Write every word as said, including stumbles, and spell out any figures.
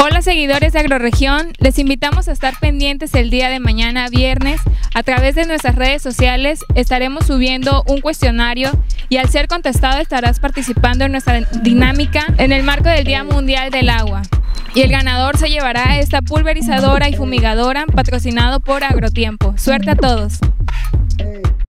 Hola seguidores de Agroregión, les invitamos a estar pendientes el día de mañana viernes. A través de nuestras redes sociales estaremos subiendo un cuestionario y al ser contestado estarás participando en nuestra dinámica en el marco del Día Mundial del Agua. Y el ganador se llevará esta pulverizadora y fumigadora patrocinado por Agrotiempo. ¡Suerte a todos!